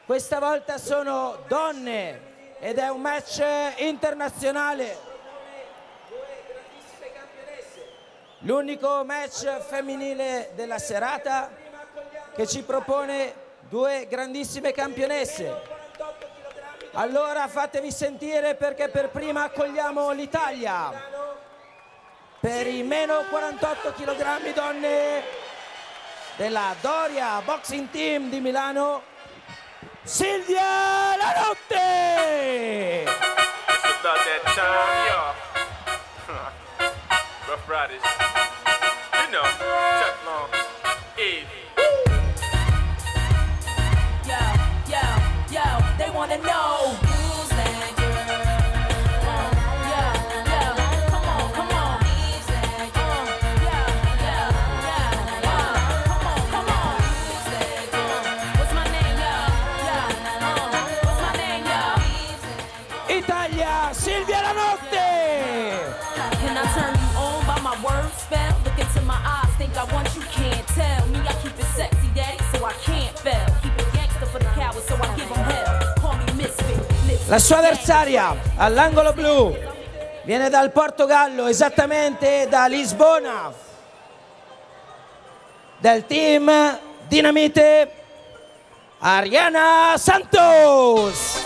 Questa volta sono donne ed è un match internazionale. L'unico match femminile della serata che ci propone due grandissime campionesse. Allora fatevi sentire perché per prima accogliamo l'Italia. Per i meno 48 kg donne della Doria Boxing Team di Milano, Silvia Lanotte! It's about that time, y'all. Rough Riders. You know, Chuck Long, Eve. Yo, they wanna know who's that girl? Come on. Come on, who's that girl? Who's that girl? What's my name, what's my name, Italia, Silvia Lanotte! Can I turn you on by my word spell? Look into my eyes, think I want you, can't tell. Me, I keep it sexy, daddy, so I can't fail. Keep it gangster for the cowards, so I give them hell. Call me misfit. La sua avversaria all'angolo blu viene dal Portogallo, esattamente da Lisbona, del team Dinamite, Ariana Santos.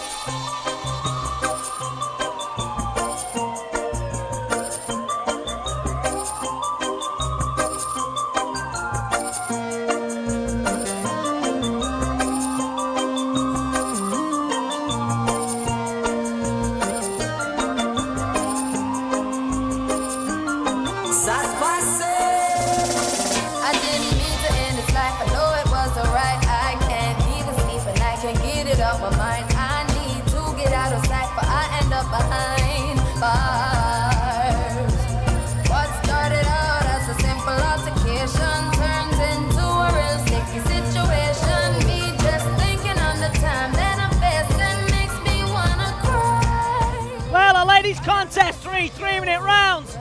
I didn't mean to end this life. I know it wasn't right. I can't even sleep and I can't get it off my mind. I need to get out of sight, but I end up behind bars. What started out as a simple altercation turns into a real sticky situation. Me just thinking on the time that I'm facing makes me wanna cry. Well, a ladies' contest, three 3-minute rounds.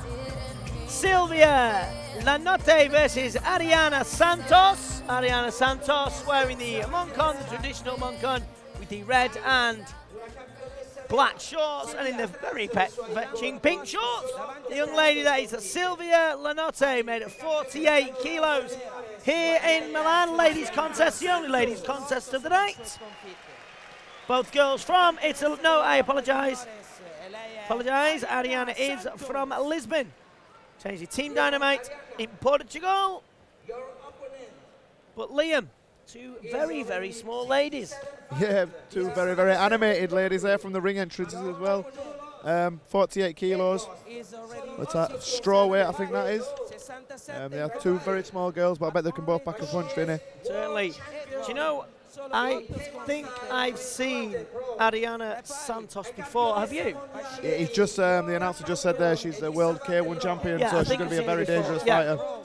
Silvia Lanotte versus Ariana Santos. Ariana Santos wearing the moncon, the traditional moncon, with the red and black shorts, and in the very fetching pink shorts, the young lady that is Silvia Lanotte, made at 48 kilos. Here in Milan, ladies' contest, the only ladies' contest of the night. Both girls from Italy. No, I apologise. Ariana is from Lisbon. Change the Team Dynamite in Portugal. But Liam, two very, very small ladies. Yeah, two very, very animated ladies there from the ring entrances as well. 48 kilos. What's that? Straw weight, I think that is. They are two very small girls, but I bet they can both pack a punch, Vinny. Certainly. Do you know, I think I've seen Ariana Santos before. Have you? He's just the announcer just said there she's the world K1 champion, Yeah, so I she's think going to I've be a very seen it dangerous before. fighter.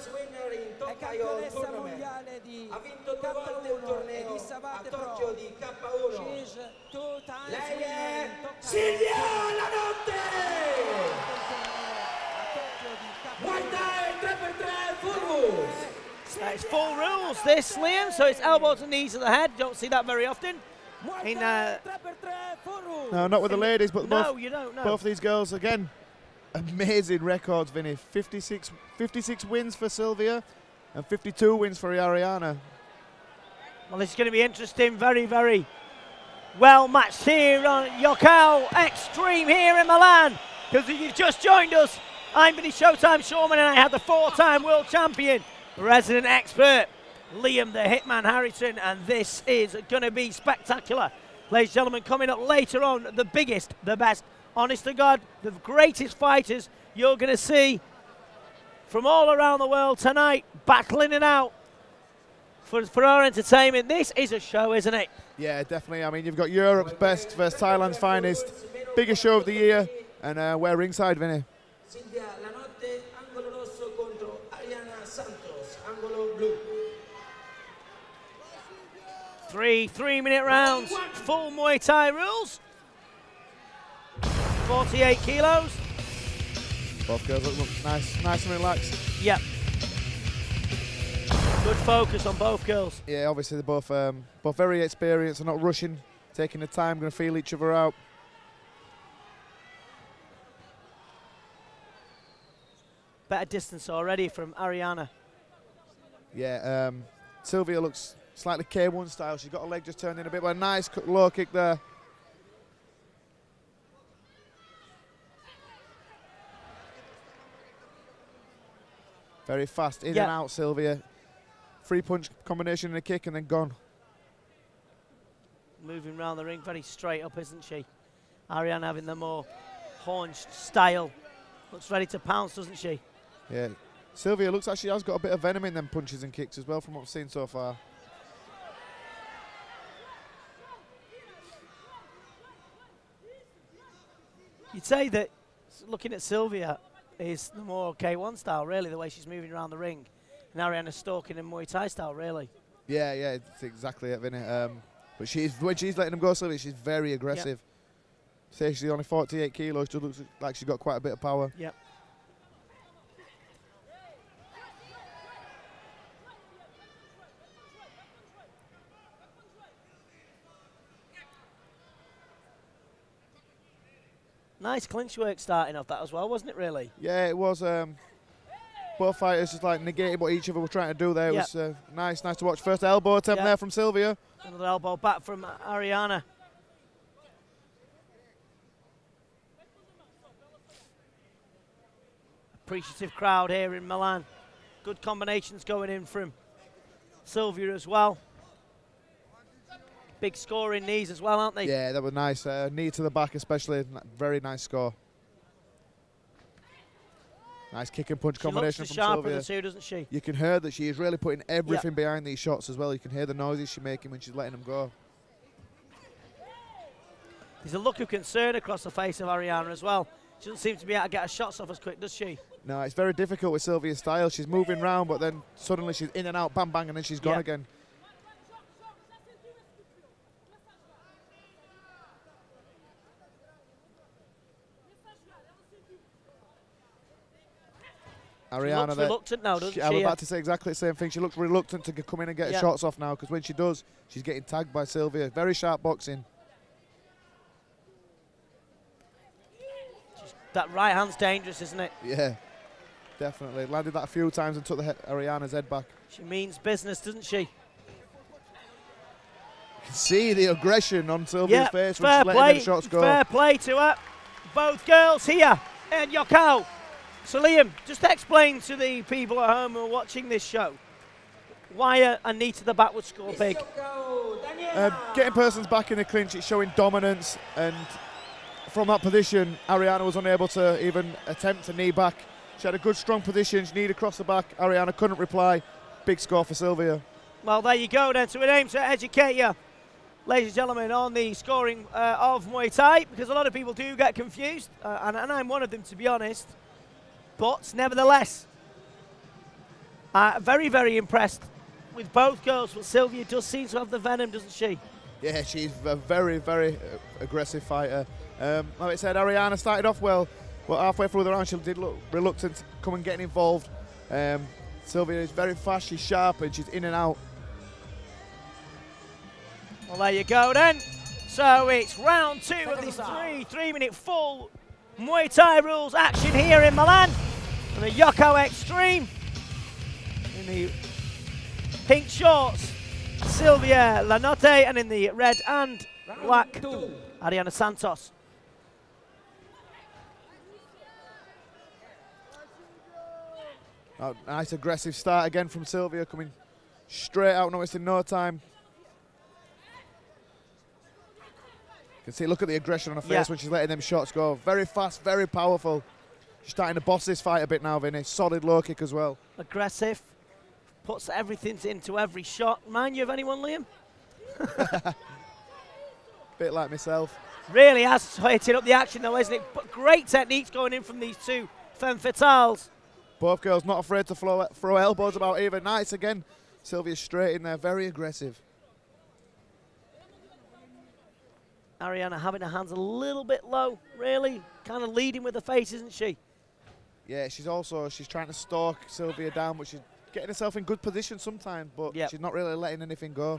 Silvia Lanotte! It's full rules, this, Liam, so it's elbows and knees to the head. Don't see that very often. No, not with the ladies, but No, you don't, no. both these girls, again, amazing records, Vinny. 56 wins for Silvia and 52 wins for Ariana. Well, this is going to be interesting. Very, very well matched here on Yokkao Extreme here in Milan. Because if you've just joined us, I'm Vinny Showtime Shawman, and I have the 4-time world champion, resident expert, Liam the Hitman Harrington, and this is going to be spectacular. Ladies and gentlemen, coming up later on, the biggest, the best, honest to God, the greatest fighters you're going to see from all around the world tonight, battling it out for our entertainment. This is a show, isn't it? Yeah, definitely. I mean, you've got Europe's best versus Thailand's finest. Biggest show of the year, and we're ringside, Vinny. Silvia Lanotte, angolo rosso contro Ariana Santos, angolo blu. 3-minute rounds, full Muay Thai rules. 48 kilos. Both girls look nice and relaxed. Yep. Good Good focus on both girls. Yeah, obviously they're both very experienced and not rushing, taking the time, going to feel each other out. Better distance already from Ariana. Yeah, Sylvia looks slightly K1 style. She's got her leg just turned in a bit, but a nice low kick there. Very fast, in and out, Sylvia. 3-punch combination and a kick and then gone. Moving around the ring very straight up, isn't she? Ariana having the more haunched style. Looks ready to pounce, doesn't she? Yeah. Sylvia looks like she has got a bit of venom in them punches and kicks as well from what I've seen so far. You'd say that looking at Sylvia is the more K1 style, really, the way she's moving around the ring. And Ariana stalking in Muay Thai style, really. Yeah, it's exactly it, Vinny. But when she's letting them go, Sylvia, she's very aggressive. Say she's only 48 kilos, she looks like she's got quite a bit of power. Yep. Nice clinch work starting off that as well, wasn't it, really? Yeah, it was. Both fighters just like negated what each other were trying to do there. It was nice to watch. First elbow attempt there from Sylvia. Another elbow back from Ariana. Appreciative crowd here in Milan. Good combinations going in from Sylvia as well. Big scoring knees as well, aren't they? Yeah, that was nice. Knee to the back especially. Very nice score. Nice kick and punch combination from sharper Sylvia. Of the two, doesn't she? You can hear that she is really putting everything behind these shots as well. You can hear the noises she's making when she's letting them go. There's a look of concern across the face of Ariana as well. She doesn't seem to be able to get her shots off as quick, does she? No, it's very difficult with Sylvia's style. She's moving round, but then suddenly she's in and out, bang, bang, and then she's gone again. Ariana, she looks reluctant now, doesn't she? I was about to say exactly the same thing. She looks reluctant to come in and get her shots off now, because when she does, she's getting tagged by Sylvia. Very sharp boxing. That right hand's dangerous, isn't it? Yeah, definitely. Landed that a few times and took Ariana's head back. She means business, doesn't she? You can see the aggression on Sylvia's face when she's letting them shots go. Fair play to her. Both girls here in Yokkao. So Liam, just explain to the people at home who are watching this show why a knee to the back would score big. Getting persons back in the clinch, it's showing dominance, and from that position, Ariana was unable to even attempt a knee back. She had a good, strong position, she kneed across the back. Ariana couldn't reply. Big score for Sylvia. Well, there you go then. So it aims to educate you, ladies and gentlemen, on the scoring of Muay Thai, because a lot of people do get confused, and I'm one of them, to be honest. But nevertheless, very, very impressed with both girls. But Sylvia does seem to have the venom, doesn't she? Yeah, she's a very, very aggressive fighter. Like I said, Ariana started off well, but halfway through the round she did look reluctant to come and get involved. Sylvia is very fast, she's sharp, and she's in and out. Well, there you go then. So it's round 2 of this 3-minute full Muay Thai rules action here in Milan. And the Yokkao Extreme in the pink shorts, Sylvia Lanotte, and in the red and black, Ariana Santos. Oh, nice aggressive start again from Sylvia, coming straight out, noticing no time. You can see, look at the aggression on her face when she's letting them shots go. Very fast, very powerful. She's starting to boss this fight a bit now, Vinny. Solid low kick as well. Aggressive, puts everything into every shot. Remind you of anyone, Liam? Bit like myself. Really has hitting up the action though, isn't it? But great techniques going in from these two femme fatales. Both girls not afraid to throw elbows about either. Nice again. Sylvia's straight in there, very aggressive. Ariana having her hands a little bit low, really. Kind of leading with the face, isn't she? Yeah, she's trying to stalk Sylvia down, but she's getting herself in good position sometimes, but Yep. she's not really letting anything go.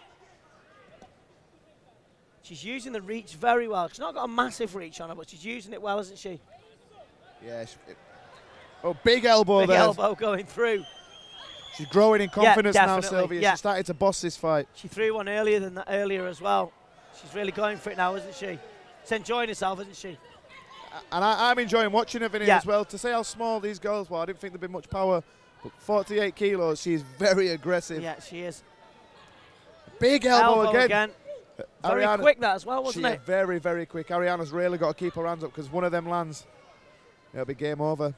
She's using the reach very well. She's not got a massive reach on her, but she's using it well, isn't she? Yeah. Big elbow Big there. elbow going through. She's growing in confidence now, definitely, Sylvia. yeah. She's starting to boss this fight. She threw one earlier as well. She's really going for it now, isn't she? She's enjoying herself, isn't she? And I'm enjoying watching her, Vinny, Yeah. as well. To say how small these girls were, I didn't think there'd be much power. But 48 kilos, she's very aggressive. Yeah, she is. Big elbow, again. Very Ariana, quick that as well, wasn't she it? is very, very quick. Ariana's really got to keep her hands up because one of them lands, it'll be game over.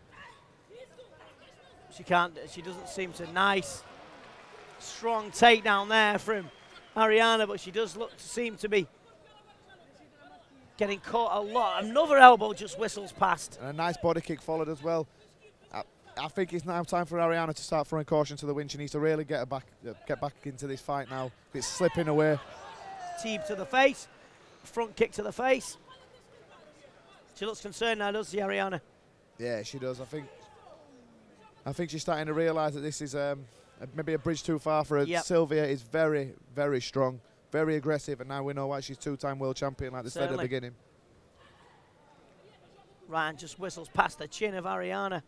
She doesn't seem to nice, strong takedown there from Ariana, but she does seem to be getting caught a lot. Another elbow just whistles past. And a nice body kick followed as well. I think it's now time for Ariana to start throwing caution to the wind. She needs to really get back into this fight now. It's slipping away. Teep to the face, front kick to the face. She looks concerned now, doesn't she, Ariana? Yeah, she does. I think she's starting to realise that this is maybe a bridge too far for her. Yep. Sylvia is very, very strong, very aggressive, and now we know why she's two-time world champion, like they said at the Certainly. beginning. Ryan just whistles past the chin of Ariana.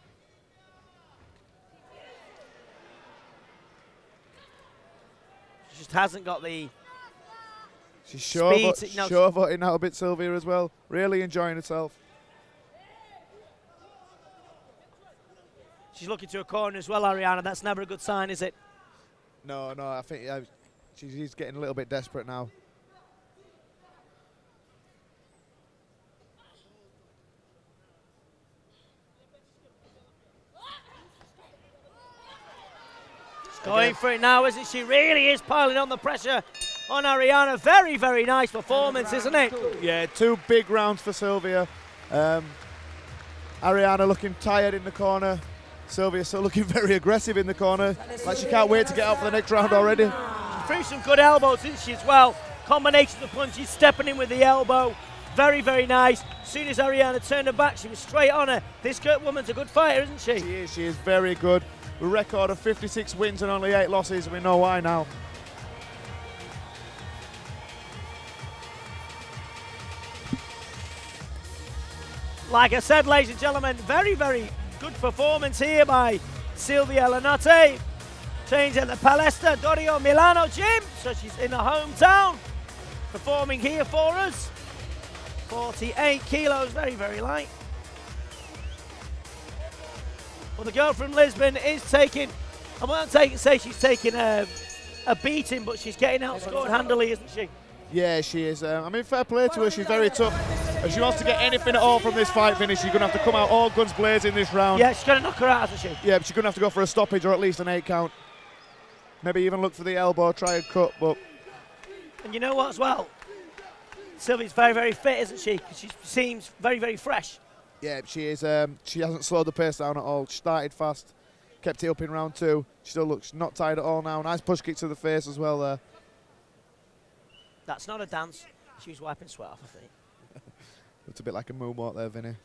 She just hasn't got the... She's Speed, no. showboating out a bit, Sylvia, as well. Really enjoying herself. She's looking to a corner as well, Ariana. That's never a good sign, is it? No, I think she's getting a little bit desperate now. Going for it now, isn't she? Really is piling on the pressure on Ariana. Very, very nice performance, isn't it? Yeah, 2 big rounds for Sylvia. Ariana looking tired in the corner. Sylvia still looking very aggressive in the corner. Like she can't wait to get out for the next round already. She threw some good elbows, didn't she, as well? Combinations of punches, stepping in with the elbow. Very, very nice. As soon as Ariana turned her back, she was straight on her. This woman's a good fighter, isn't she? She is very good. A record of 56 wins and only 8 losses. We know why now. Like I said, ladies and gentlemen, very, very good performance here by Silvia Lanotte. Trains at the Palestra Dorio Milano gym, so she's in her hometown, performing here for us. 48 kilos, very, very light. Well, the girl from Lisbon is taking, I won't say she's taking a beating, but she's getting outscored handily, isn't she? Yeah, she is. I mean, fair play to her. She's very tough. If she wants to get anything at all from this fight finish, she's going to have to come out all guns blazing this round. Yeah, she's going to knock her out, isn't she? Yeah, but she's going to have to go for a stoppage or at least an 8 count. Maybe even look for the elbow, try and cut, but... And you know what as well? Sylvia's very, very fit, isn't she? 'Cause she seems very, very fresh. Yeah, she is. She hasn't slowed the pace down at all. She started fast, kept it up in round 2. She still looks not tired at all now. Nice push kick to the face as well there. That's not a dance. She was wiping sweat off her feet. Looks a bit like a moonwalk there, Vinny.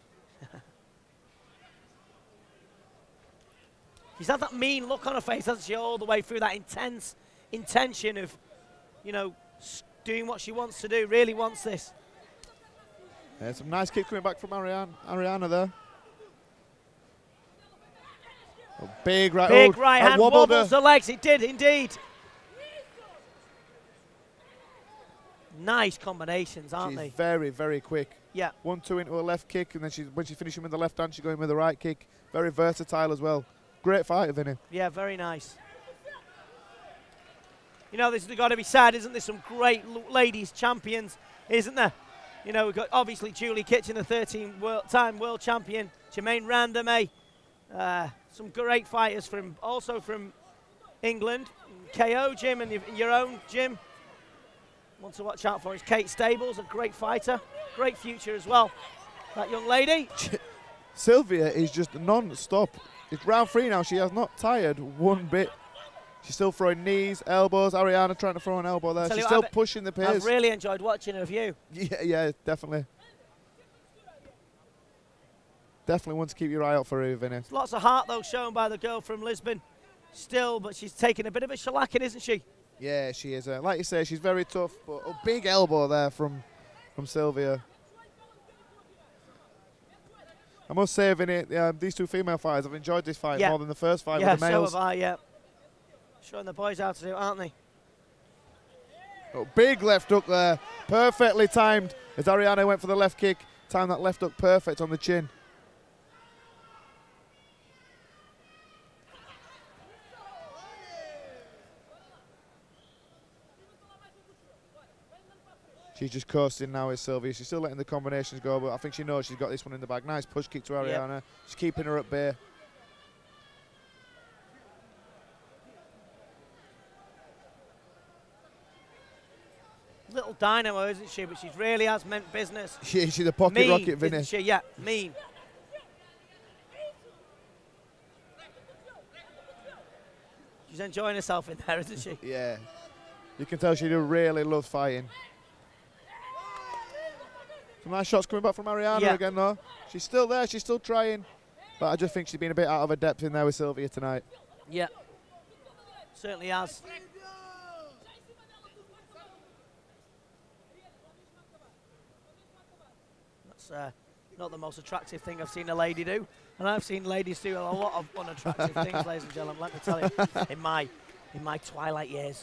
She's had that mean look on her face, hasn't she, all the way through, that intense intention of, you know, doing what she wants to do, really wants this. Yeah, some nice kick coming back from Ariana there. Oh, big right, Big right hand wobbled wobbles her. the legs, it did indeed. Nice combinations, aren't She's they? very, very quick. Yeah. 1-2 into a left kick, and then when she's finishing with the left hand, she's going with the right kick. Very versatile as well. Great fighter, Vinny. Yeah, very nice. You know, this has got to be said, isn't there? Some great ladies champions, isn't there? You know, we've got obviously Julie Kitchen, the 13-time world champion, Jermaine Randame. Some great fighters also from England. KO gym and your own gym. One to watch out for is Kate Stables, a great fighter. Great future as well, that young lady. Sylvia is just non-stop. It's round 3 now. She has not tired one bit. She's still throwing knees, elbows. Ariana trying to throw an elbow there. She's still pushing the pace. I've really enjoyed watching her view. Yeah, definitely. definitely one to keep your eye out for, Vinny. Lots of heart, though, shown by the girl from Lisbon still, but she's taking a bit of a shellacking, isn't she? Yeah, she is. Like you say, she's very tough, but a big elbow there from Sylvia. I must say, Vinny, these two female fighters, I've enjoyed this fight more than the first fight with the males. So have I, yeah. Showing the boys how to do it, aren't they? Oh, big left hook there, perfectly timed as Ariane went for the left kick. Timed that left hook perfect on the chin. She's just coasting now with Sylvia. She's still letting the combinations go, but I think she knows she's got this one in the bag. Nice push kick to Ariane. Yep. She's keeping her at bay. Little dynamo, isn't she? But she really has meant business. She's a pocket rocket, Vinny. Isn't she? Yeah, mean. She's enjoying herself in there, isn't she? Yeah. You can tell she really loves fighting. Some nice shots coming back from Ariane again, though. She's still there. She's still trying. But I just think she's been a bit out of her depth in there with Sylvia tonight. Yeah. Certainly has. That's not the most attractive thing I've seen a lady do. And I've seen ladies do a lot of unattractive things, ladies and gentlemen, let me tell you, in my twilight years.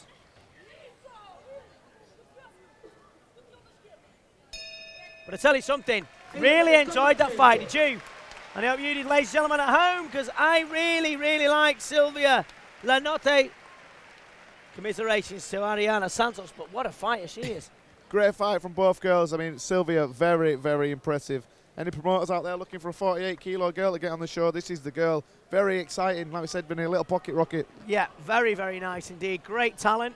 But I tell you something, really enjoyed that fight, did you? And I hope you did, ladies and gentlemen at home, because I really, really like Sylvia Lanotte. Commiserations to Ariane Santos, but what a fighter she is. Great fight from both girls. I mean, Sylvia, very, very impressive. Any promoters out there looking for a 48-kilo girl to get on the show, this is the girl. Very exciting. Like we said, been a little pocket rocket. Yeah, very, very nice indeed. Great talent.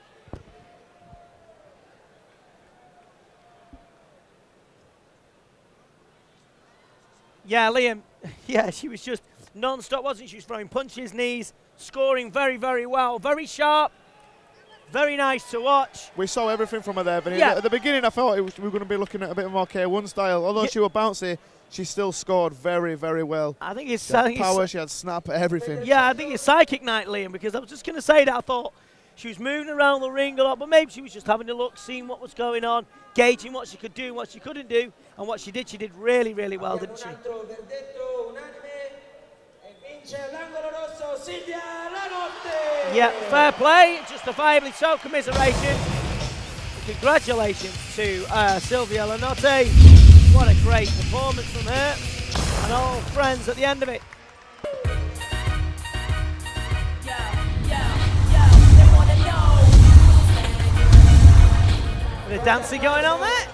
Yeah, Liam, yeah, she was just non-stop, wasn't she? She was throwing punches, knees, scoring very, very well. Very sharp. Very nice to watch. We saw everything from her there, Vinny. Yeah. At the beginning, I thought we were going to be looking at a bit more K1 style. Although she was bouncy, she still scored very, very well. I think it's she had power, she had snap, everything. Yeah, I think it's psychic night, Liam, because I was just going to say that. I thought she was moving around the ring a lot, but maybe she was just having a look, seeing what was going on, gauging what she could do, what she couldn't do, and what she did really, really well, didn't she? Yeah, fair play, justifiably so. Commiserations. Congratulations to Sylvia Lanotte. What a great performance from her and all friends at the end of it. Bit of dancing going on there.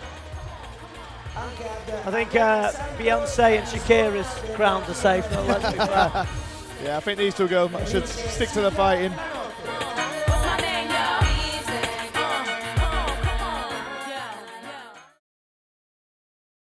I think Beyonce and Shakira's crowns are safe, though, let's be fair. Yeah, I think these two girls should stick to the fighting.